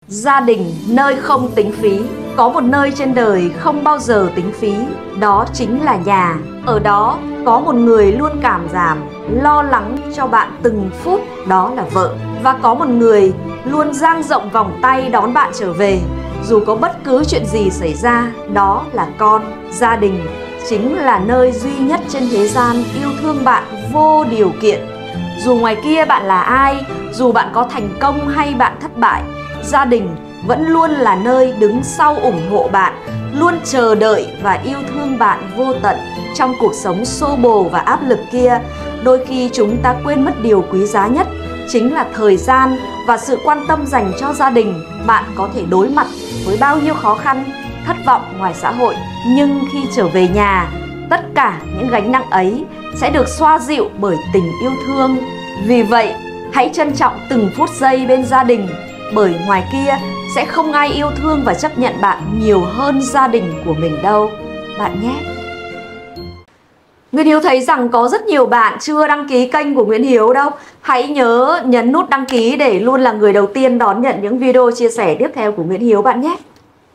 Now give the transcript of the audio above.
Gia đình, nơi không tính phí. Có một nơi trên đời không bao giờ tính phí, đó chính là nhà. Ở đó có một người luôn cảm giảm, lo lắng cho bạn từng phút, đó là vợ. Và có một người luôn dang rộng vòng tay đón bạn trở về, dù có bất cứ chuyện gì xảy ra, đó là con. Gia đình chính là nơi duy nhất trên thế gian yêu thương bạn vô điều kiện. Dù ngoài kia bạn là ai, dù bạn có thành công hay bạn thất bại, gia đình vẫn luôn là nơi đứng sau ủng hộ bạn, luôn chờ đợi và yêu thương bạn vô tận. Trong cuộc sống xô bồ và áp lực kia, đôi khi chúng ta quên mất điều quý giá nhất, chính là thời gian và sự quan tâm dành cho gia đình. Bạn có thể đối mặt với bao nhiêu khó khăn, thất vọng ngoài xã hội, nhưng khi trở về nhà, tất cả những gánh nặng ấy sẽ được xoa dịu bởi tình yêu thương. Vì vậy, hãy trân trọng từng phút giây bên gia đình, bởi ngoài kia sẽ không ai yêu thương và chấp nhận bạn nhiều hơn gia đình của mình đâu, bạn nhé. Nguyễn Hiếu thấy rằng có rất nhiều bạn chưa đăng ký kênh của Nguyễn Hiếu đâu. Hãy nhớ nhấn nút đăng ký để luôn là người đầu tiên đón nhận những video chia sẻ tiếp theo của Nguyễn Hiếu bạn nhé.